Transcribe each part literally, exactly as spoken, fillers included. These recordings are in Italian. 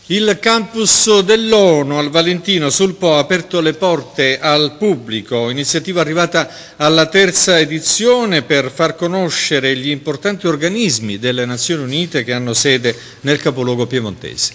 Il campus dell'ONU al Valentino sul Po ha aperto le porte al pubblico, iniziativa arrivata alla terza edizione per far conoscere gli importanti organismi delle Nazioni Unite che hanno sede nel capoluogo piemontese.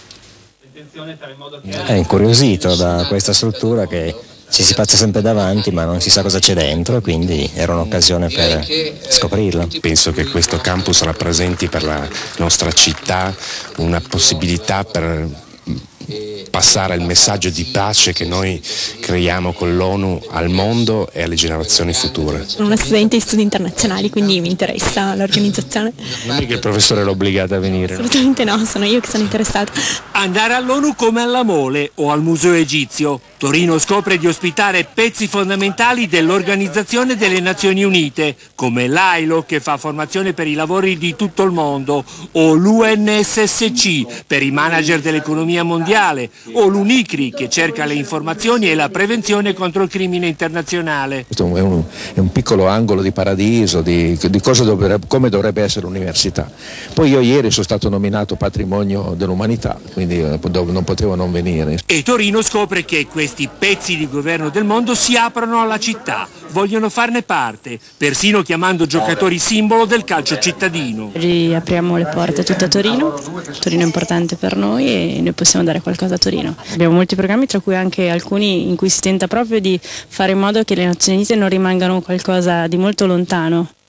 È incuriosito da questa struttura che ci si passa sempre davanti ma non si sa cosa c'è dentro, quindi era un'occasione per scoprirlo. Penso che questo campus rappresenti per la nostra città una possibilità per passare il messaggio di pace che noi creiamo con l'ONU al mondo e alle generazioni future. Sono una studente di studi internazionali, quindi mi interessa l'organizzazione. Non è che il professore l'ha obbligata a venire? Assolutamente no, sono io che sono interessata. Andare all'ONU come alla Mole o al Museo Egizio. Torino scopre di ospitare pezzi fondamentali dell'Organizzazione delle Nazioni Unite, come l'I L O che fa formazione per i lavori di tutto il mondo, o l'U N S S C per i manager dell'economia mondiale, o l'U N I C R I che cerca le informazioni e la prevenzione contro il crimine internazionale. Questo è un, è un piccolo angolo di paradiso, di, di cosa dovrebbe, come dovrebbe essere l'università. Poi io ieri sono stato nominato patrimonio dell'umanità, quindi non potevo non venire. E Torino scopre che questi pezzi di governo del mondo si aprono alla città, vogliono farne parte, persino chiamando giocatori simbolo del calcio cittadino. Riapriamo le porte a tutta Torino, Torino è importante per noi e noi possiamo dare qualcosa a Torino. Abbiamo molti programmi, tra cui anche alcuni in cui si tenta proprio di fare in modo che le Nazioni Unite non rimangano qualcosa di molto lontano.